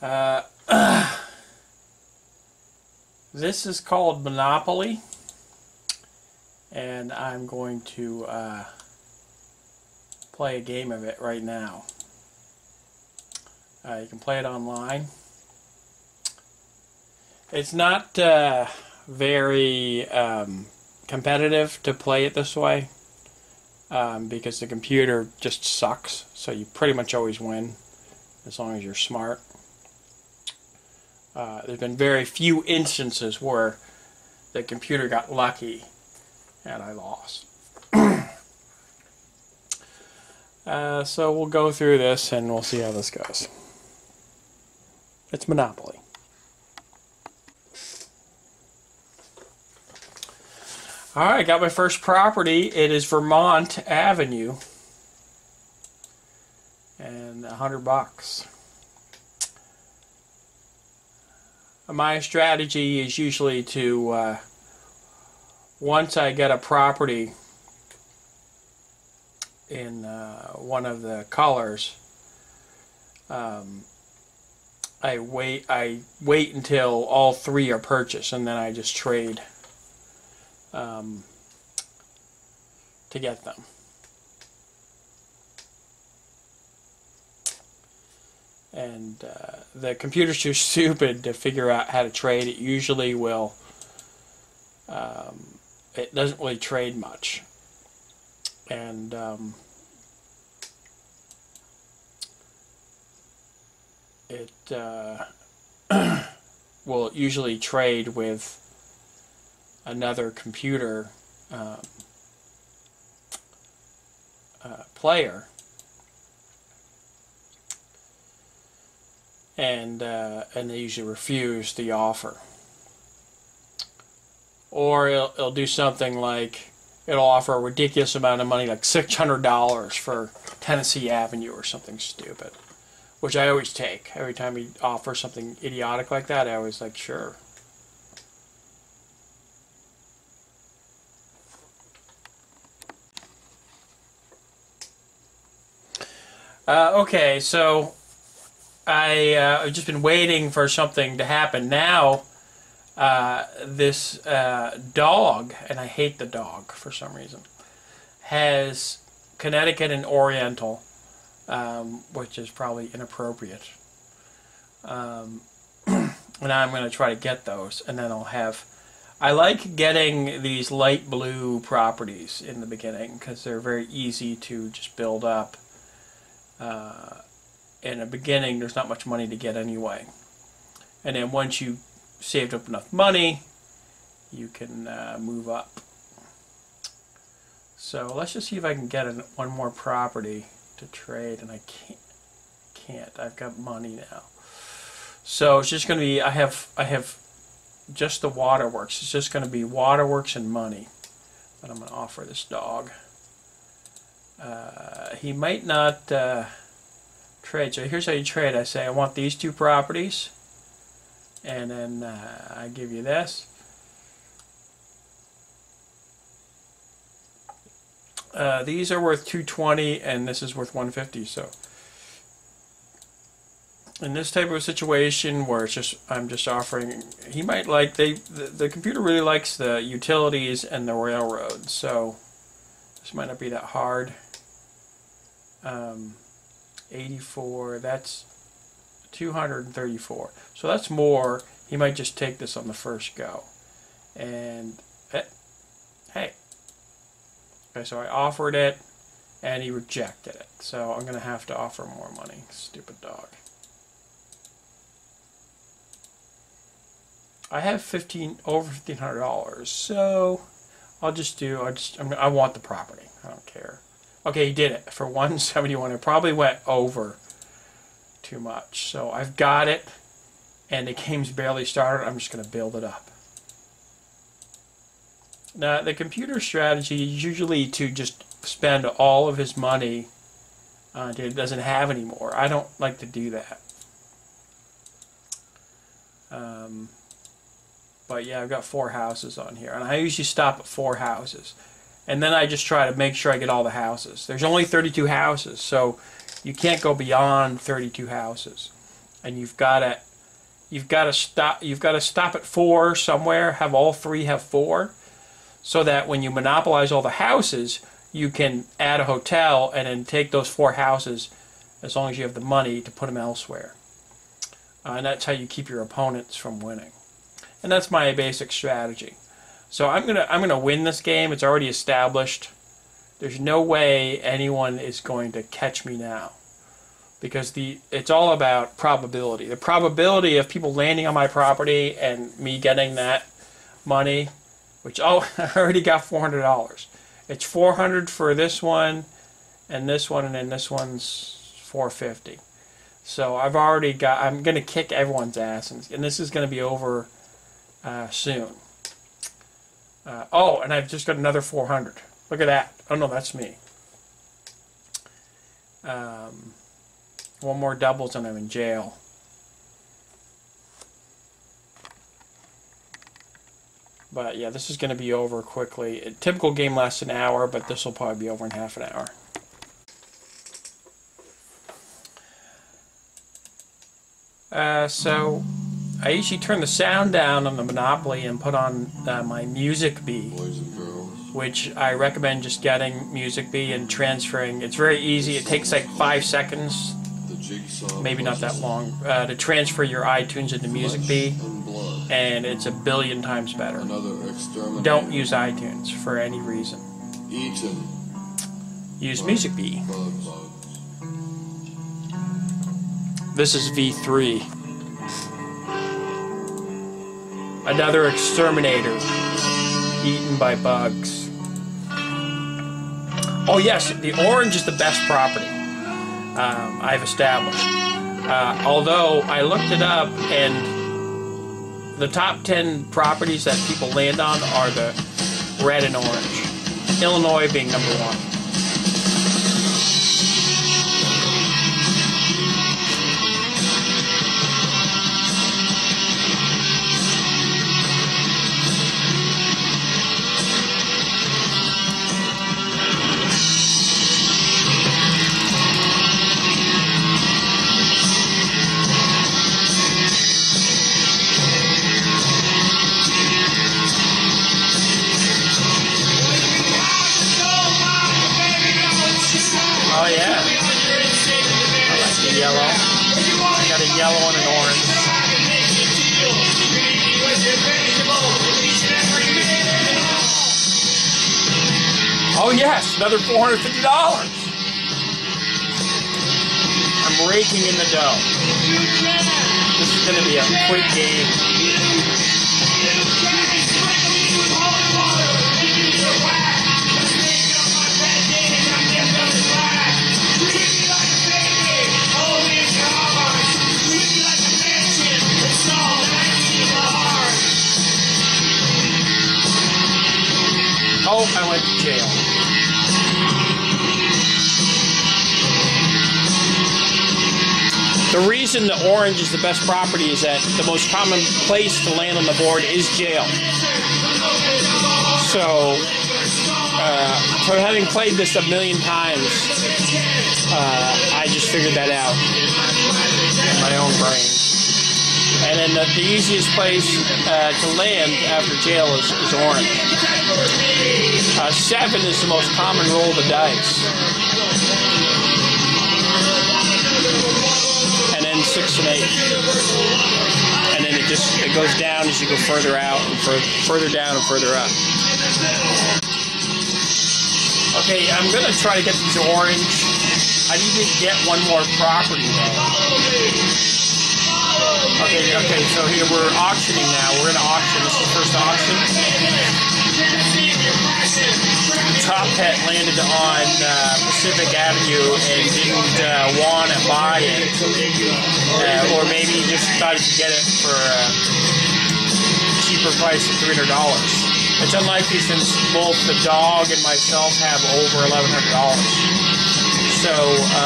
Uh, this is called Monopoly, and I'm going to play a game of it right now. You can play it online. It's not very competitive to play it this way because the computer just sucks, so you pretty much always win as long as you're smart. There's been very few instances where the computer got lucky and I lost. So we'll go through this and we'll see how this goes. It's Monopoly. Alright, got my first property. It is Vermont Avenue. And $100. My strategy is usually to, once I get a property in one of the colors, I wait until all three are purchased, and then I just trade to get them. And the computer's too stupid to figure out how to trade. It usually will, it doesn't really trade much. And it will usually trade with another computer player, and they usually refuse the offer, or it'll do something like it'll offer a ridiculous amount of money, like $600 for Tennessee Avenue or something stupid, which I always take. Every time he offers something idiotic like that, I always like, sure. Okay, so I've just been waiting for something to happen. Now, this dog, and I hate the dog for some reason, has Connecticut and Oriental, which is probably inappropriate. And I'm going to try to get those, and then I'll have... I like getting these light blue properties in the beginning because they're very easy to just build up. In the beginning, there's not much money to get anyway. And then once you saved up enough money, you can move up. So let's just see if I can get one more property to trade, and I can't. I've got money now. So it's just going to be, I have just the waterworks. It's just going to be waterworks and money that I'm going to offer this dog. He might not trade. So here's how you trade. I say I want these two properties, and then I give you this. These are worth $220, and this is worth $150. So in this type of situation where it's just I'm just offering, he might like the computer really likes the utilities and the railroad. So this might not be that hard. 84, that's 234. So that's more. He might just take this on the first go. And hey. Okay, so I offered it and he rejected it. So I'm going to have to offer more money. Stupid dog. I have over $1,500. So I want the property. I don't care. Okay, he did it for $171. It probably went over too much. So I've got it, and the game's barely started. I'm just going to build it up. Now, the computer strategy is usually to just spend all of his money until it doesn't have any more. I don't like to do that. But yeah, I've got 4 houses on here, and I usually stop at 4 houses. And then I just try to make sure I get all the houses. There's only 32 houses, so you can't go beyond 32 houses. and you've got to stop at 4 somewhere. Have all 3 have 4, so that when you monopolize all the houses, you can add a hotel and then take those 4 houses, as long as you have the money, to put them elsewhere. And that's how you keep your opponents from winning. And that's my basic strategy. So I'm gonna win this game. It's already established. There's no way anyone is going to catch me now, because it's all about probability. The probability of people landing on my property and me getting that money, which I already got $400. It's $400 for this one, and then this one's $450. So I'm going to kick everyone's ass, and this is going to be over soon. Oh, and I've just got another 400. Look at that. Oh no, that's me. One more doubles and I'm in jail. But yeah, this is going to be over quickly. A typical game lasts an hour, but this will probably be over in half an hour. So I usually turn the sound down on the Monopoly and put on my Music Bee, which I recommend just getting Music Bee and transferring. It's very easy. It takes like 5 seconds, maybe not that long, to transfer your iTunes into Music Bee, and it's 1 billion times better. Don't use iTunes for any reason. Use Music Bee. This is V3. Another exterminator eaten by bugs. Oh yes, the orange is the best property I've established. Although I looked it up, and the top 10 properties that people land on are the red and orange. Illinois being number 1. Oh yeah, I like the yellow. I got a yellow and an orange. Oh yes, another $450. I'm raking in the dough. This is going to be a quick game. Oh, I went to jail. The reason the orange is the best property is that the most common place to land on the board is jail. So, from having played this 1 million times, I just figured that out in my own brain. And then the easiest place to land after jail is orange. 7 is the most common roll of the dice. And then 6 and 8. And then it goes down as you go further out and further down and further up. Okay, I'm going to try to get these orange. I need to get one more property though. Okay, so here we're auctioning now. We're in an auction. This is the first auction. Top Pet landed on Pacific Avenue and didn't want to buy it. Or maybe he just thought he could get it for a cheaper price of $300. It's unlikely since both the dog and myself have over $1,100. So,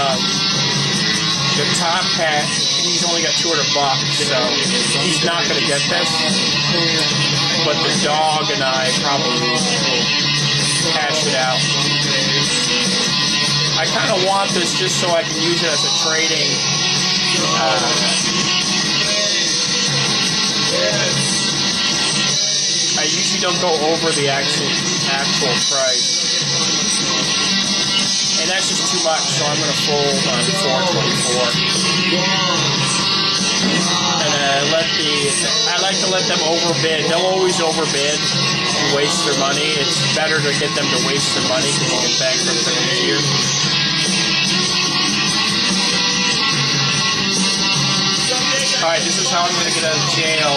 the Top Hat, he's only got $200, so he's not going to get this. But the dog and I probably will cash it out. I kind of want this just so I can use it as a trading I usually don't go over the actual price. And that's just too much, so I'm going to fold on 424. And I like to let them overbid. They'll always overbid and waste their money. It's better to get them to waste their money because you can bankrupt them easier. Alright, this is how I'm going to get out of jail.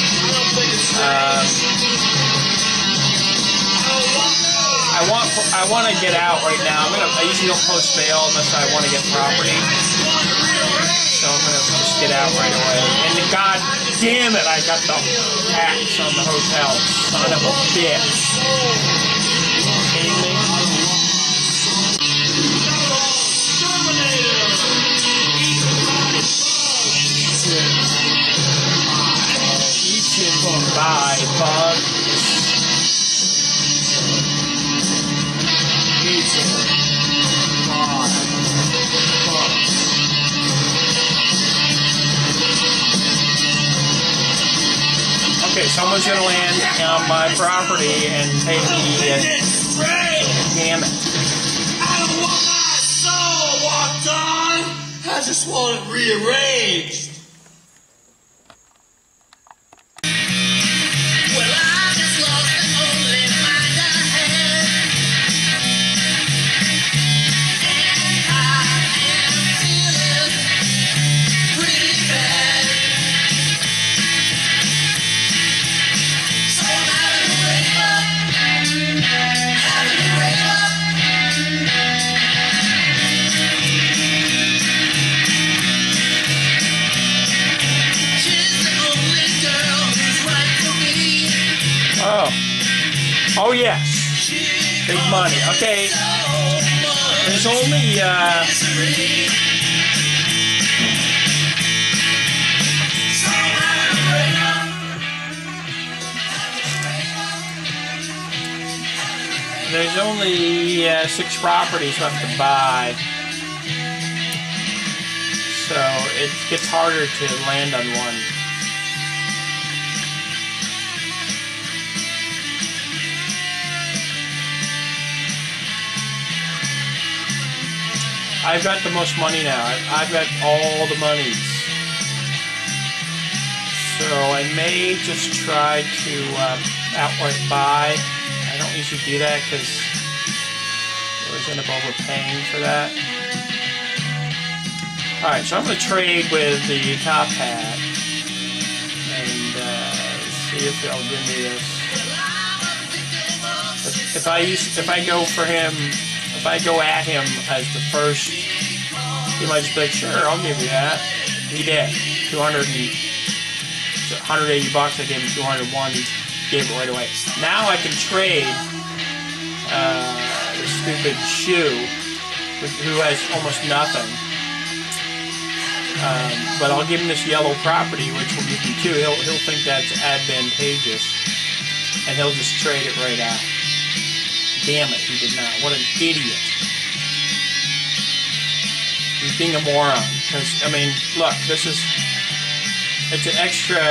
I want to get out right now. I usually don't post bail unless I want to get property. So I'm going to just get out right away. And god damn it, I got the tax on the hotel. Son of a bitch. Are you kidding me? Bye, bug. Okay, someone's gonna land on my property and take the damn it. I don't want my soul walked on. I just want it rearranged. Oh yes, big money. Okay, there's only there's only 6 properties left to buy, so it gets harder to land on one. I've got the most money now. I've got all the monies. So I may just try to outright buy. I don't usually do that because I always end up overpaying for that. Alright, so I'm going to trade with the top hat. And see if they'll give me this. If I go for him... If I go at him as the first, he might just be like, sure, I'll give you that. He did. 180 bucks, I gave him 201, he gave it right away. Now I can trade the stupid shoe, who has almost nothing. But I'll give him this yellow property, which will give him 2. He'll think that's advantageous, and he'll just trade it right out. Damn it, he did not. What an idiot. He's being a moron. Because, I mean, look, it's an extra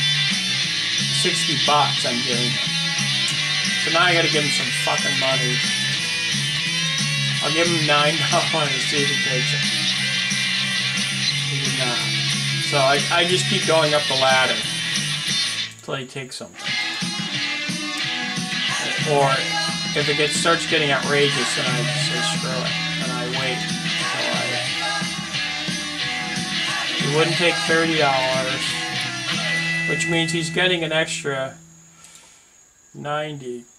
60 bucks I'm giving him. So now I gotta give him some fucking money. I'll give him $9 to see if he takes it. He did not. So I just keep going up the ladder until he takes something. Or... if it starts getting outrageous, then I just say screw it, and I wait until he wouldn't take $30, which means he's getting an extra 90.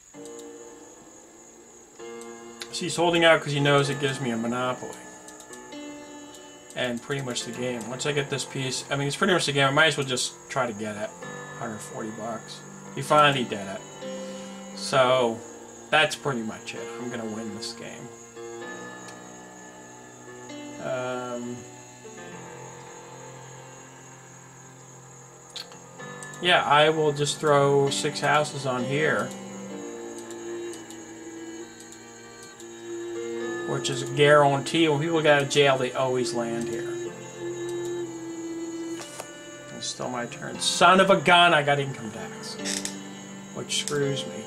So he's holding out because he knows it gives me a monopoly. And pretty much the game. Once I get this piece, I mean, it's pretty much the game. I might as well just try to get it. 140 bucks. He finally did it. So... that's pretty much it. I'm going to win this game. Yeah, I will just throw 6 houses on here. Which is a guarantee. When people get out of jail, they always land here. Still my turn. Son of a gun, I got income tax. Which screws me.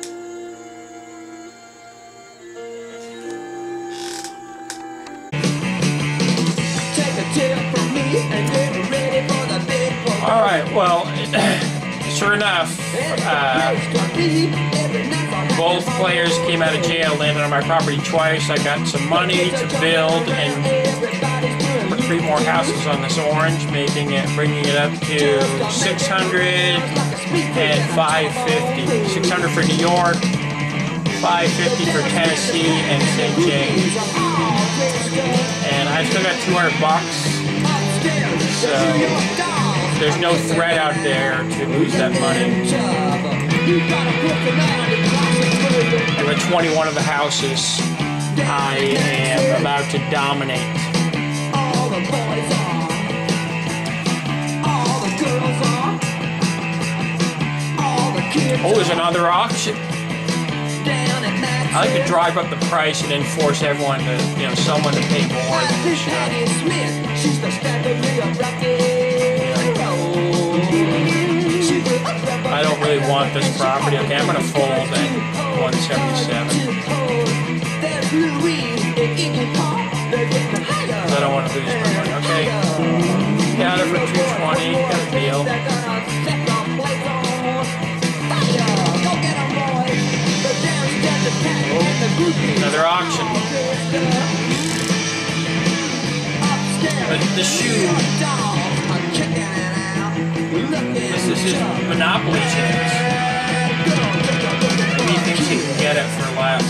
Alright, well, sure enough, both players came out of jail, landed on my property twice. I got some money to build and put 3 more houses on this orange, bringing it up to 600 and 550. 600 for New York, 550 for Tennessee and St. James. And I still got 200 bucks, so there's no threat out there to lose that money. I got 21 of the houses I am about to dominate. Oh, there's another auction. I like to drive up the price and then force everyone to, someone to pay more than they should. I don't really want this property. Okay, I'm going to fold at 177. I don't want to lose my money. Okay. Got it for 220. Got a deal. Another auction. But the shoe. This is his Monopoly chips. Maybe he thinks he can get it for less.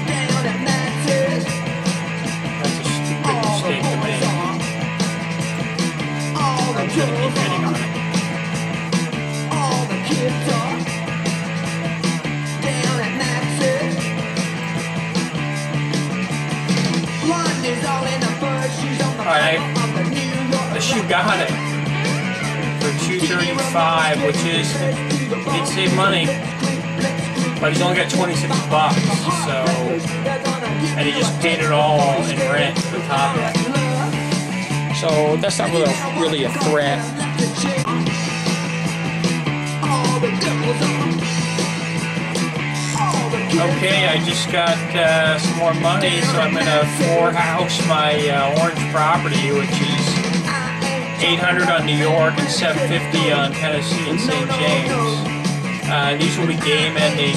That's a stupid mistake to make. I'm just gonna keep hitting on it. Alright, the shoe got it for $235, which is, he'd save money, but he's only got 26 bucks, so, and he just paid it all in rent to the top of it. So that's not really a threat. Okay, I just got some more money, so I'm gonna 4-house my orange property, which is 800 on New York and 750 on Tennessee and St. James. These will be game-ending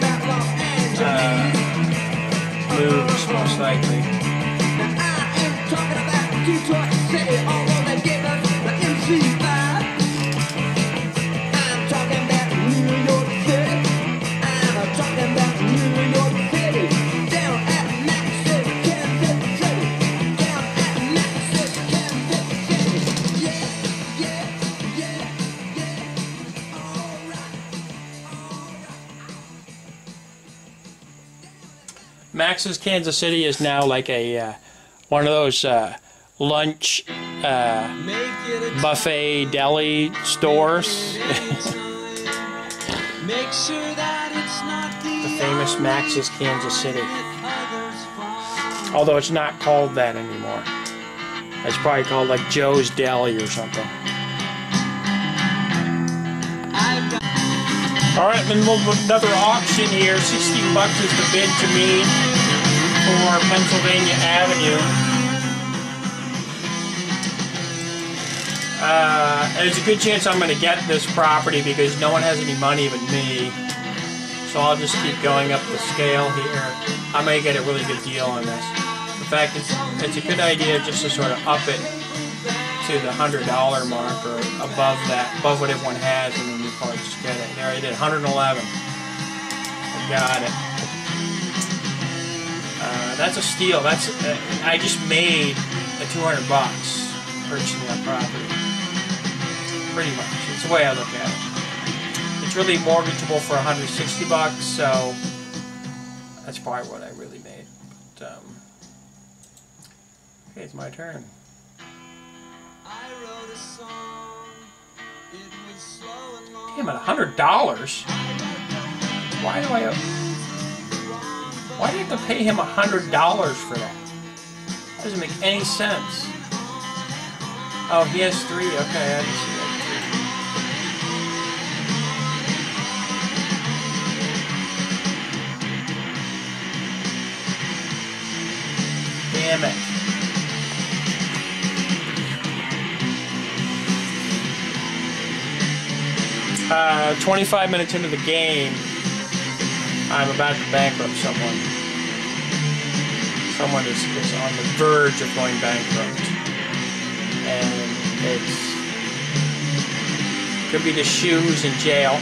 moves, most likely. Max's Kansas City is now like a one of those lunch buffet deli stores. The famous Max's Kansas City. Although it's not called that anymore. It's probably called like Joe's Deli or something. Alright, then another auction here. 16 bucks is the bid to me for Pennsylvania Avenue. There's a good chance I'm going to get this property because no one has any money but me. So I'll just keep going up the scale here. I may get a really good deal on this. In fact, it's a good idea just to sort of up it to the $100 mark or above that, above what everyone has, and then you probably just get it. There I did, 111. I got it. That's a steal. I just made a 200 bucks purchasing that property. Pretty much. It's the way I look at it. It's really mortgageable for 160 bucks, so that's probably what I really made. But, okay, it's my turn. Damn it, $100? Why do you have to pay him $100 for that? That doesn't make any sense. Oh, he has 3. Okay, I didn't see that. damn it. Uh, 25 minutes into the game, I'm about to bankrupt someone. Someone is on the verge of going bankrupt. And could be the shoe who's in jail.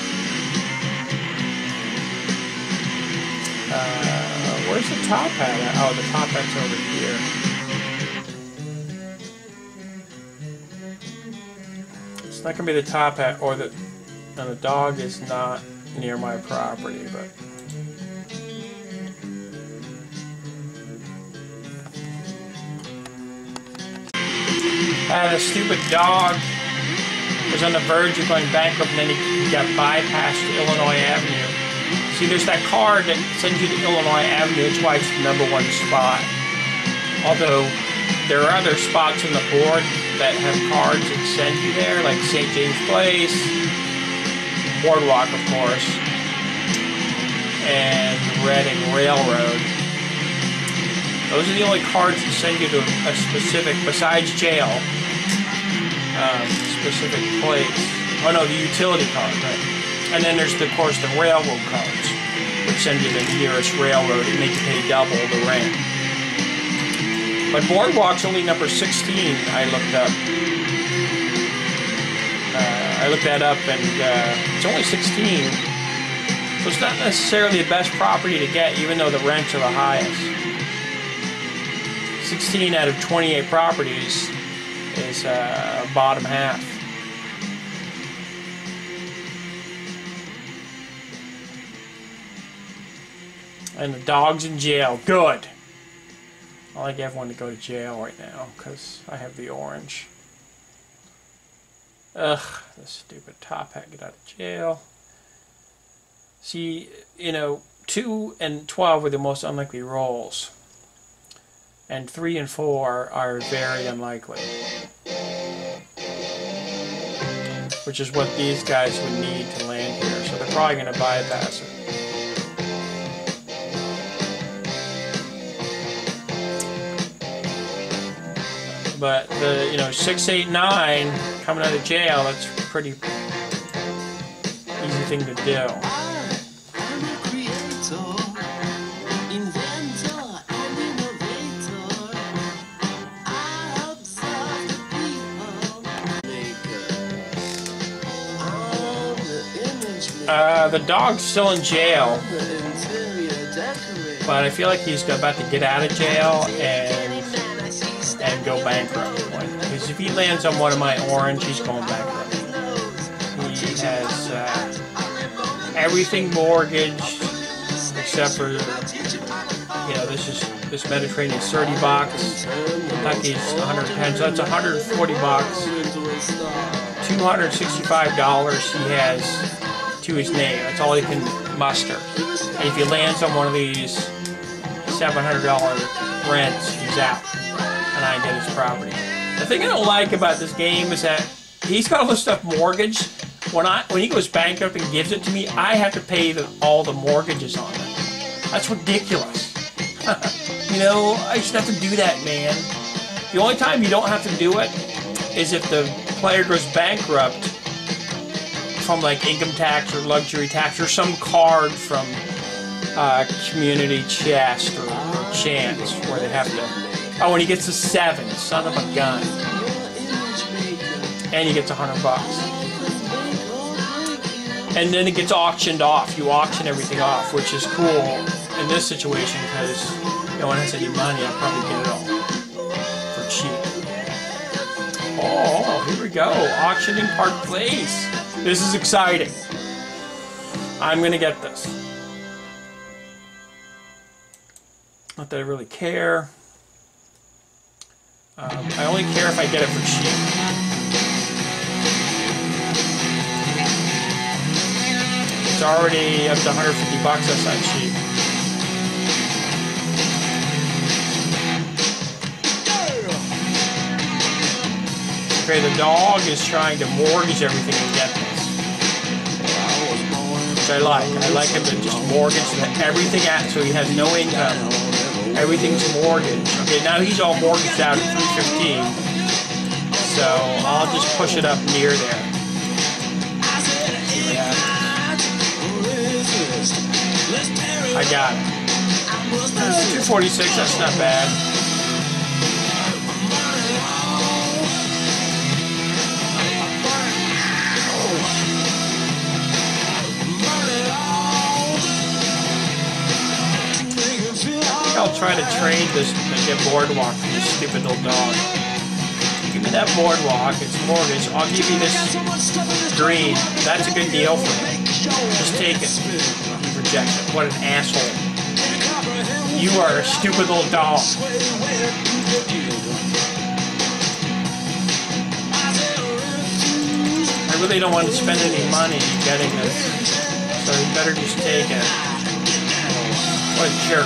Where's the top hat at? Oh, the top hat's over here. It's not gonna be the top hat, or the dog is not near my property, but the stupid dog was on the verge of going bankrupt, and then he got bypassed to Illinois Avenue. See, there's that card that sends you to Illinois Avenue. That's why it's the #1 spot. Although there are other spots on the board that have cards that send you there, like St. James Place, Boardwalk, of course, and Reading Railroad. Those are the only cards that send you to a specific, besides jail, specific place. Oh no, the utility card, right? And then there's, of course, the railroad cards, which send you to the nearest railroad and make you pay double the rent. But Boardwalk's only number 16, I looked up. I looked that up, and it's only 16. So it's not necessarily the best property to get, even though the rents are the highest. 16 out of 28 properties is bottom half. And the dog's in jail. Good. I like everyone to go to jail right now because I have the orange. Ugh, this stupid top hat, get out of jail. See, 2 and 12 are the most unlikely rolls. And 3 and 4 are very unlikely. Which is what these guys would need to land here. So they're probably going to bypass it. But the 6, 8, 9 coming out of jail, that's a pretty easy thing to do. I'm a creator, inventor, and innovator. I observe the people maker. I'm the image maker. The dog's still in jail, The interior decorator. but I feel like he's about to get out of jail and go bankrupt. Because if he lands on one of my orange, he's going bankrupt. He has everything mortgaged except for this Mediterranean 30 bucks. Kentucky's 110, so that's 140 bucks. $265 he has to his name. That's all he can muster. And if he lands on one of these $700 rents, he's out. And I get his property. The thing I don't like about this game is that he's got all this stuff mortgaged. When he goes bankrupt and gives it to me, I have to pay all the mortgages on it. That's ridiculous. I just have to do that, man. The only time you don't have to do it is if the player goes bankrupt from like income tax or luxury tax or some card from Community Chest or Chance where they have to. Oh, when he gets to 7, son of a gun. And he gets $100 bucks. And then it gets auctioned off. You auction everything off, which is cool in this situation because no one has any money. I'll probably get it all for cheap. Oh, here we go. Auctioning Park Place. This is exciting. I'm going to get this. Not that I really care. I only care if I get it for cheap. It's already up to 150 bucks, that's not cheap. Okay, the dog is trying to mortgage everything and get this. Which I like. I like him to just mortgage everything so he has no income. Everything's mortgaged. Okay, now he's all mortgaged out at 315. So I'll just push it up near there. Yeah. I got it. 246, that's not bad. I'll try to trade this and get Boardwalk from this stupid little dog. Give me that Boardwalk, it's mortgage. I'll give you this green. That's a good deal for me. Just take it. He rejects it. What an asshole. You are a stupid little dog. I really don't want to spend any money getting this, so you better just take it. What a jerk.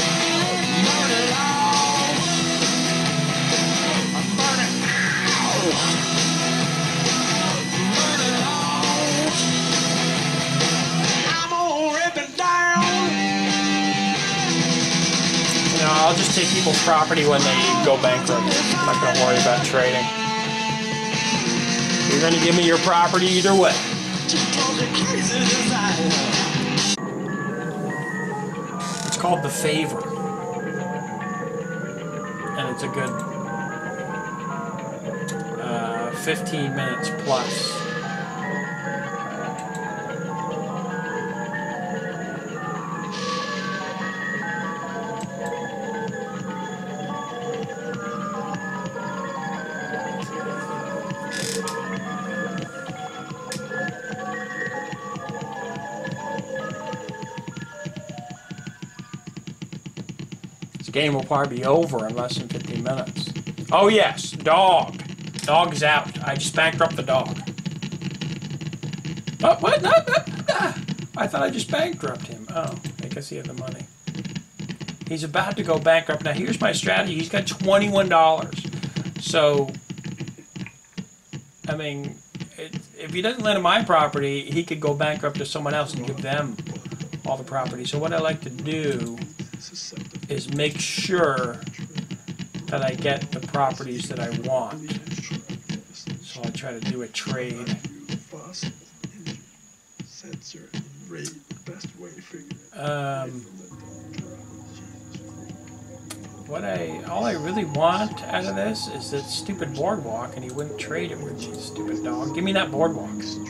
I'll just take people's property when they go bankrupt. I'm not going to worry about trading. You're going to give me your property either way. It's called The Favor. And it's a good 15 minutes plus. Game will probably be over in less than 15 minutes. Oh yes, dog. Dog's out. I just bankrupt the dog. Oh, what? No, I thought I just bankrupt him. Oh, I guess he had the money. He's about to go bankrupt. Now here's my strategy. He's got $21. So, I mean, if he doesn't lend him my property, he could go bankrupt to someone else and give them all the property. So what I like to do is make sure that I get the properties that I want. So I'll try to do a trade. All I really want out of this is that stupid Boardwalk, and he wouldn't trade it with me, stupid dog. Give me that Boardwalk.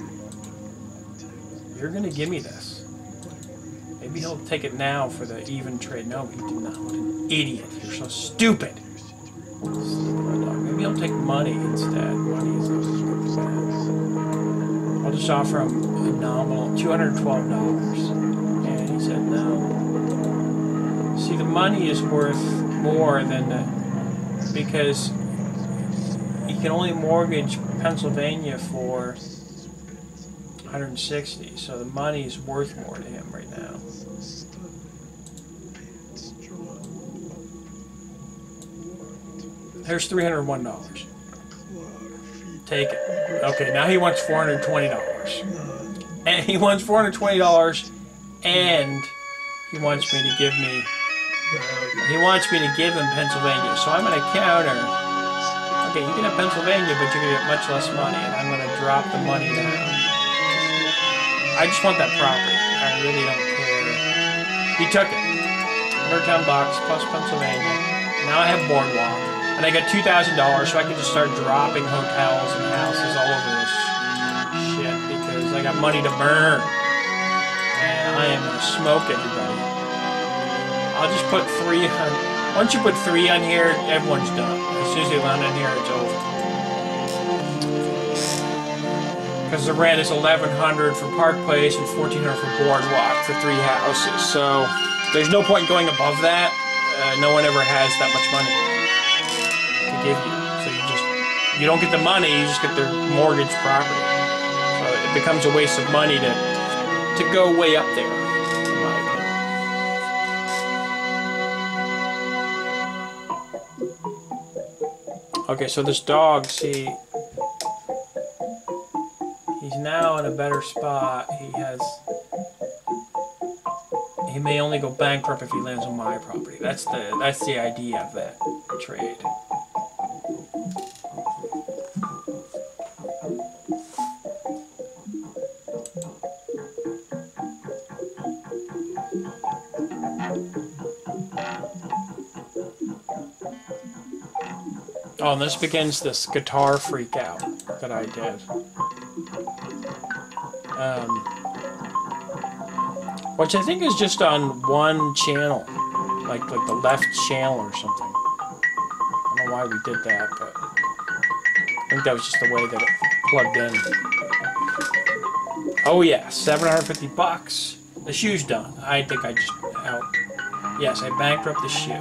You're gonna give me this. Maybe he'll take it now for the even trade. No, he did not. What an idiot. You're so stupid. Maybe he'll take money instead. Money is not I'll just offer him a nominal $212. And he said no. See, the money is worth more than because he can only mortgage Pennsylvania for 160, so the money is worth more to him right now. Here's $301. Take it. Okay, now he wants $420. And he wants $420, and he wants me to give me. He wants me to give him Pennsylvania, so I'm going to counter. Okay, you can have Pennsylvania, but you're going to get much less money, and I'm going to drop the money down. I just want that property. I really don't care. He took it. $110 plus Pennsylvania. Now I have Boardwalk. And I got $2,000, so I can just start dropping hotels and houses all over this shit because I got money to burn. And I am going to smoke everybody. I'll just put 3 on. Once you put 3 on here, everyone's done. As soon as they land in here, it's over. Because the rent is $1,100 for Park Place and $1,400 for Boardwalk for 3 houses. So there's no point going above that. No one ever has that much money to give you. So you don't get the money, you just get their mortgage property. So it becomes a waste of money to go way up there, in my opinion. Okay, so this dog, see, he's now in a better spot. He he may only go bankrupt if he lands on my property. That's the idea of that trade. Oh, and this begins this guitar freak out that I did. Which I think is just on one channel, like the left channel or something. I don't know why we did that, but I think that was just the way that it plugged in. Oh yeah, $750. The shoe's done. I think I just yes, I bankrupt the shoe.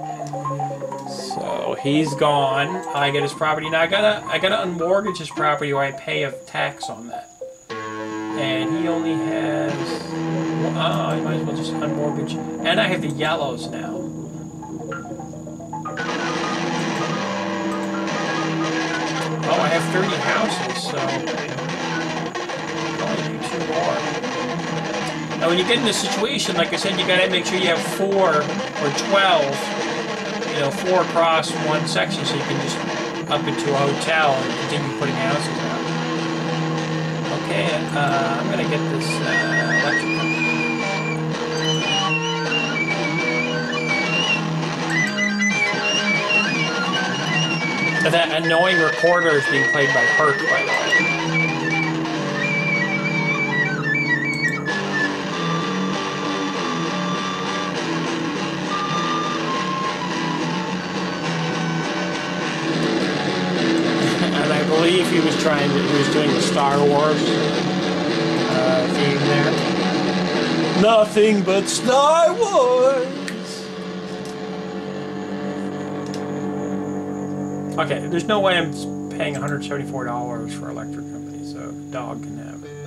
So he's gone. I get his property now. I gotta unmortgage his property, or I pay a tax on that. And he only has. I might as well just unmortgage. And I have the yellows now. Oh, I have 30 houses, so I'll only do 2 more. Now, when you get in this situation, like I said, you gotta make sure you have 4 or 12. You know, 4 across one section, so you can just up into a hotel and continue putting houses out. Okay, I'm gonna get this electric. That annoying recorder is being played by Herc, by the way. And I believe he was doing the Star Wars theme there. Nothing but Star Wars! Okay, there's no way I'm paying $174 for electric company, so dog can have it.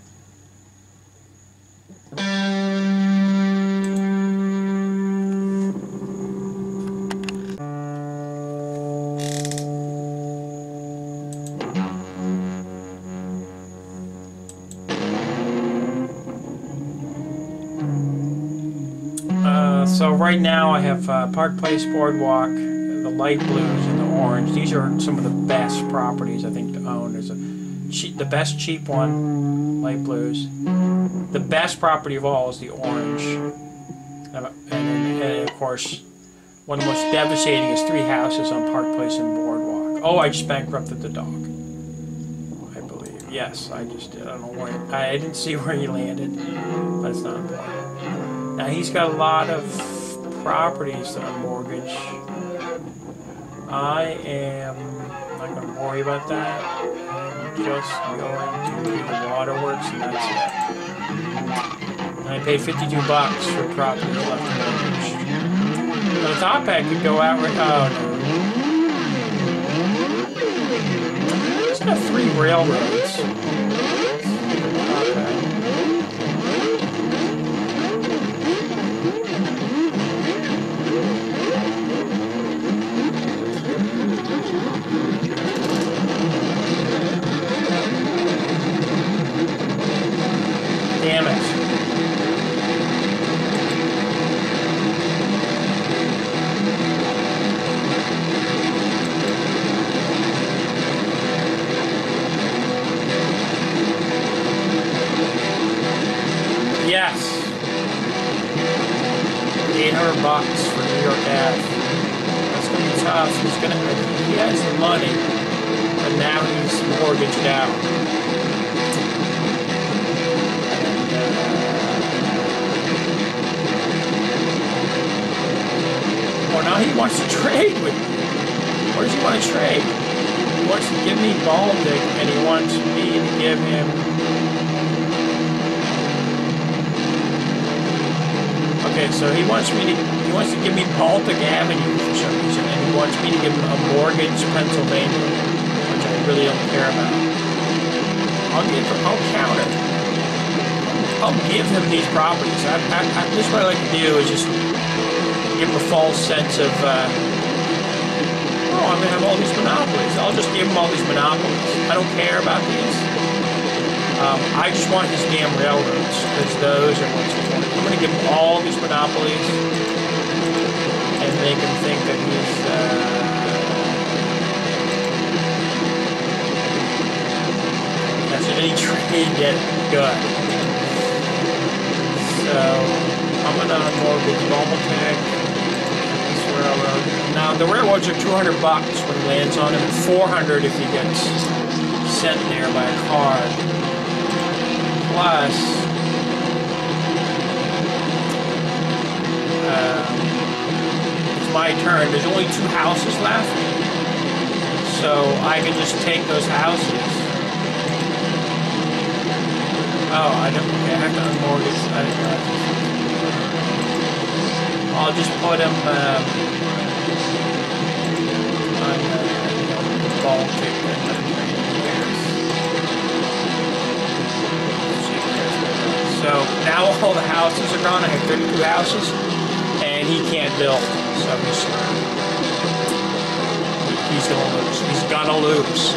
So right now I have Park Place Boardwalk, the light blues and the orange. These are some of the best properties I think to own. There's the best cheap one, light blues. The best property of all is the orange. And of course, one of the most devastating is 3 houses on Park Place and Boardwalk. Oh, I just bankrupted the dog. I believe. Yes, I just did. I don't know where. I didn't see where he landed, but it's not important. Now he's got a lot of properties to unmortgage. I am not going to worry about that. I'm just going to do the waterworks, and that's it. And I paid $52 for property left to mortgage. But I thought I could go out right. Oh no! It's got 3 railroads. Damn it. Yes. $800 for New York Ave. That's gonna be tough. He has the money, but now he's mortgaged out. Well, now he wants to trade with me. What does he want to trade? He wants to give me Baltic, and he wants me to give him. Okay, so he wants to give me Baltic Avenue for some reason, and he wants me to give him a mortgage Pennsylvania, which I really don't care about. I'll counter. I'll give him these properties. This is what I like to do is just give him a false sense of, oh, I'm going to have all these monopolies. I'll just give him all these monopolies. I don't care about these. I just want his damn railroads, because those are what's important. I'm going to give him all these monopolies and make him think that he's... that's any trade get good. So, I'm going to unmortgage Voltec, this railroad. Now, the railroads are $200 when he lands on them, and $400 if he gets sent there by a card. Plus, it's my turn. There's only 2 houses left, so I can just take those houses. Oh, I don't. Okay, I have to unmortgage. I didn't realize this. I'll just put them on the Baltic. So now all the houses are gone. I have 32 houses, and he can't build. So he's gonna lose. He's gonna lose.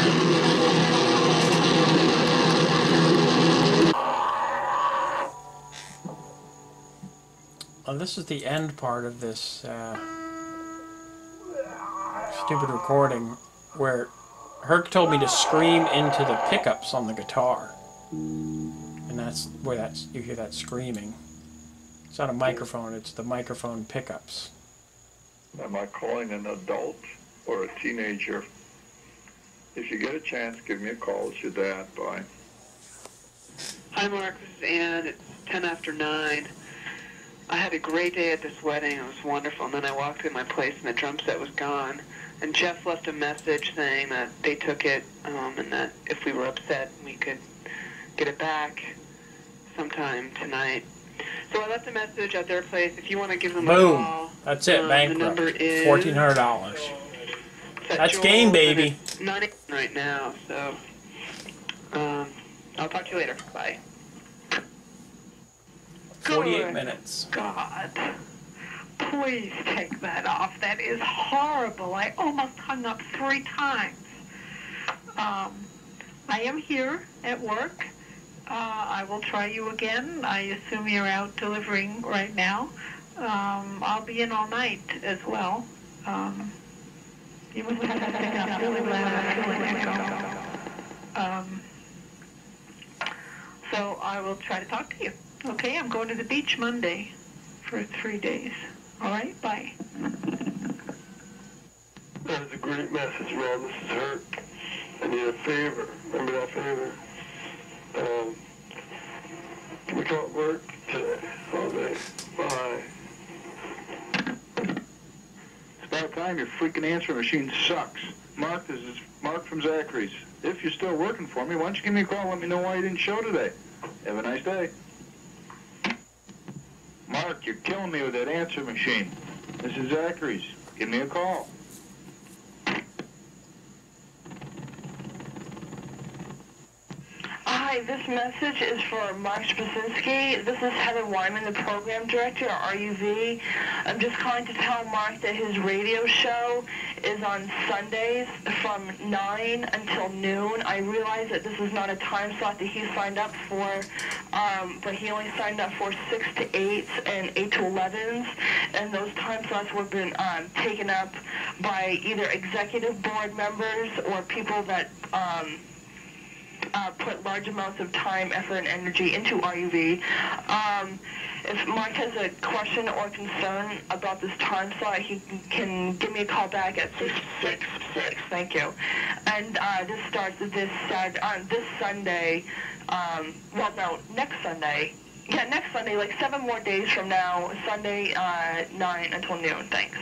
Well, this is the end part of this stupid recording where Herc told me to scream into the pickups on the guitar. And that's where you hear that screaming. It's not a microphone, it's the microphone pickups. Am I calling an adult or a teenager? If you get a chance, give me a call. It's your dad. Bye. Hi, Mark. This is Ann. It's 10 after 9. I had a great day at this wedding. It was wonderful. And then I walked in my place and the drum set was gone. And Jeff left a message saying that they took it and that if we were upset, we could get it back sometime tonight. So I left a message at their place. If you want to give them Boom. a call. That's it, bankrupt. The number is $1,400. That's game, baby. It's not in right now, so I'll talk to you later. Bye. 48 Good minutes. God. Please take that off. That is horrible. I almost hung up 3 times. I am here at work. I will try you again. I assume you're out delivering right now. I'll be in all night as well. You must have to pick up really loud. So I will try to talk to you. Okay, I'm going to the beach Monday for 3 days. All right, bye. That was a great message, man. This is Herc. I need a favor. Remember that favor? We can't work today, all day. Bye. It's about time your freaking answering machine sucks. Mark, this is Mark from Zachary's. If you're still working for me, why don't you give me a call and let me know why you didn't show today? Have a nice day. Mark, you're killing me with that answer machine. This is Zachary's. Give me a call. Hi, this message is for Mark Spasinski. This is Heather Wyman, the program director at RUV. I'm just calling to tell Mark that his radio show is on Sundays from 9 until noon. I realize that this is not a time slot that he signed up for, but he only signed up for 6 to 8s and 8 to 11s, and those time slots were been taken up by either executive board members or people that put large amounts of time, effort, and energy into RUV. If Mark has a question or concern about this time slot, he can give me a call back at 666. Thank you. And this starts this Sunday. Well, no, next Sunday. Yeah, next Sunday, like 7 more days from now. Sunday, 9 until noon. Thanks.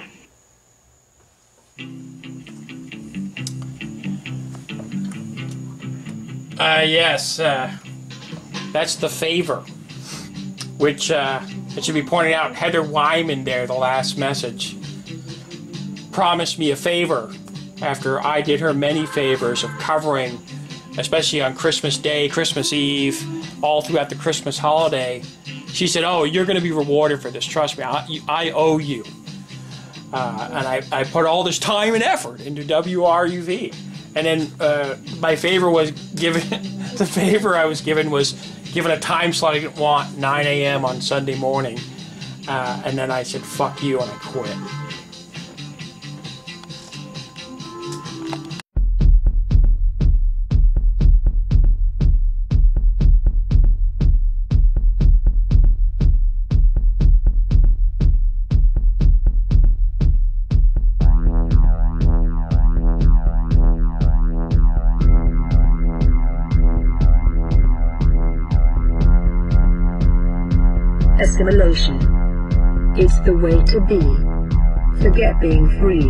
Yes, that's the favor, which it should be pointed out, Heather Wyman there, the last message, promised me a favor after I did her many favors of covering, especially on Christmas Day, Christmas Eve, all throughout the Christmas holiday. She said, oh, you're going to be rewarded for this, trust me, I owe you. And I put all this time and effort into WRUV. And then my favor was given. The favor I was given was given a time slot I didn't want, 9 a.m. on Sunday morning. And then I said, fuck you, and I quit. Assimilation. It's the way to be. Forget being free.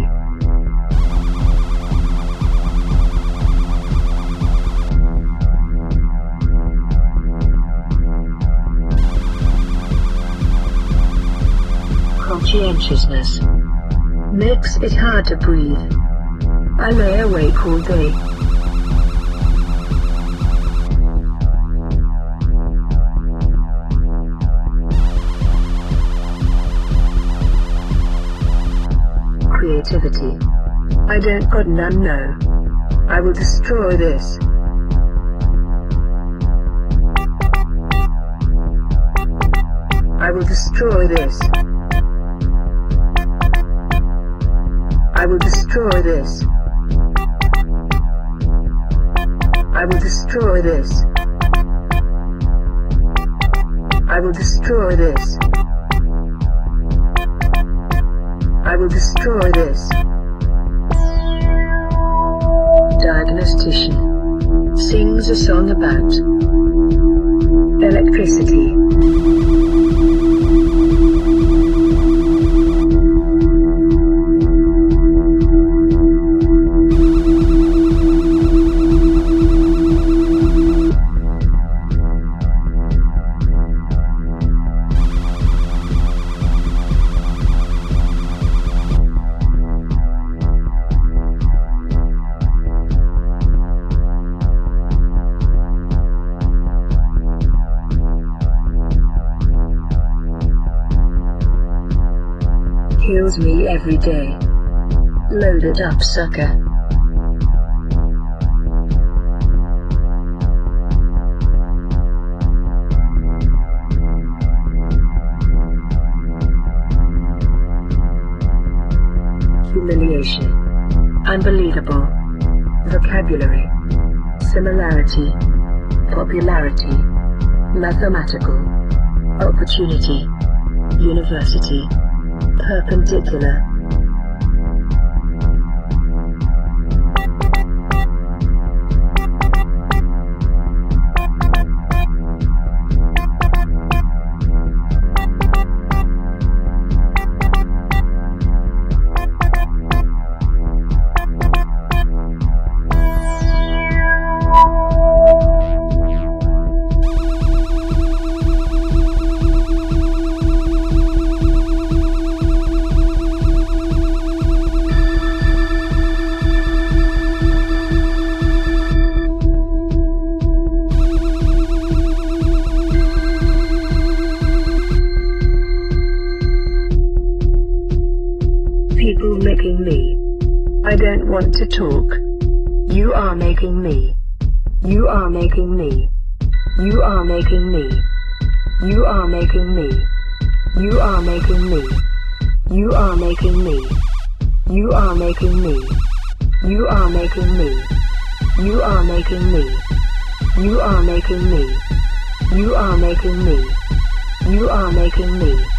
Conscientiousness makes it hard to breathe. I lay awake all day. Creativity. I don't got none, no. I will destroy this. I will destroy this. I will destroy this. I will destroy this. I will destroy this. I will destroy this. Diagnostician sings a song about electricity. Kills me every day. Loaded up, sucker. Humiliation. Unbelievable. Vocabulary. Similarity. Popularity. Mathematical. Opportunity. University. Perpendicular. People making me. I don't want to talk. You are making me. You are making me. You are making me. You are making me. You are making me. You are making me. You are making me. You are making me. You are making me. You are making me. You are making me. You are making me.